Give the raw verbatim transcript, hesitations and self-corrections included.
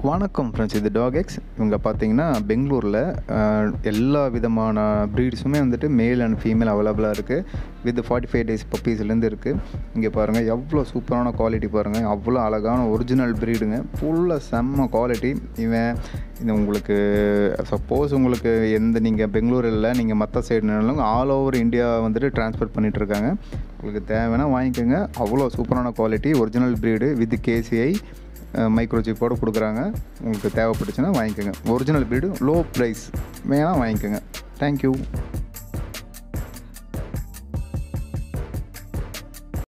வணக்கம் ஃப்ரெண்ட்ஸ், இது talk X. இவங்க பார்த்தீங்கன்னா பெங்களூரில் எல்லா விதமான ப்ரீட்ஸுமே வந்துட்டு மேல் அண்ட் ஃபீமேல் அவைலபிளாக இருக்குது. வித் ஃபார்ட்டி ஃபைவ் டேஸ் பப்பீஸ்லேருந்து இருக்குது. இங்கே பாருங்கள் எவ்வளோ சூப்பரான குவாலிட்டி பாருங்கள், அவ்வளோ அழகான ஒரிஜினல் ப்ரீடுங்க, ஃபுல்லாக செம்ம குவாலிட்டி. இவன் இது உங்களுக்கு சப்போஸ் உங்களுக்கு எந்த நீங்கள் பெங்களூர் இல்லை, நீங்கள் மற்ற சைடுனாலும் ஆல் ஓவர் இந்தியா வந்துட்டு ட்ரான்ஸ்போர்ட் பண்ணிகிட்ருக்காங்க. உங்களுக்கு தேவைன்னா வாங்கிக்கோங்க. அவ்வளோ சூப்பரான quality, original breed with KCI மைக்ரோசிப்போடு கொடுக்குறாங்க. உங்களுக்கு தேவைப்பட்டுச்சுன்னா வாங்கிக்கோங்க. ஒரிஜினல் ப்ரீடு, லோ ப்ரைஸ், வேணால் வாங்கிக்கோங்க. தேங்க்யூ.